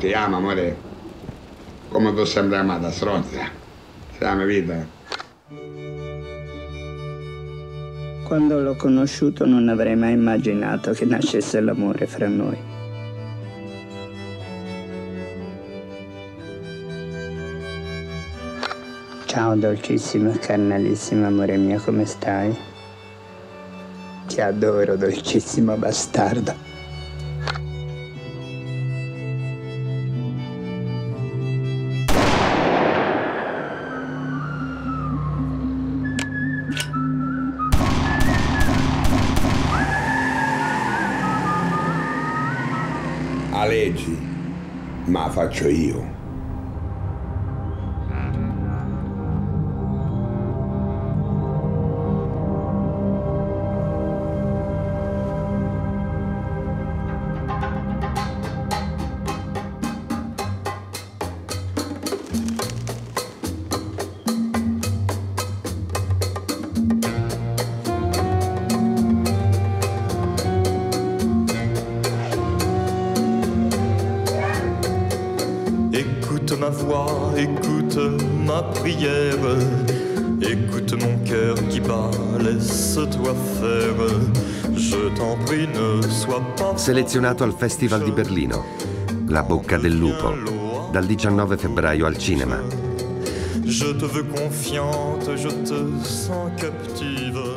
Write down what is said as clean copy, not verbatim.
ti ama, amore, come tu sempre amata, stronza. Sei la mia vita. Quando l'ho conosciuto non avrei mai immaginato che nascesse l'amore fra noi. Ciao dolcissimo e carnalissimo amore mio, come stai? Ti adoro, dolcissimo bastardo. A leggi, ma faccio io. Écoute ma voix, écoute ma prière, écoute mon cœur qui bat, laisse-toi faire, je t'en prie ne sois pas... Selezionato al Festival di Berlino, La bocca del lupo, dal 19 febbraio al cinema. Je te veux confiante, je te sens captive.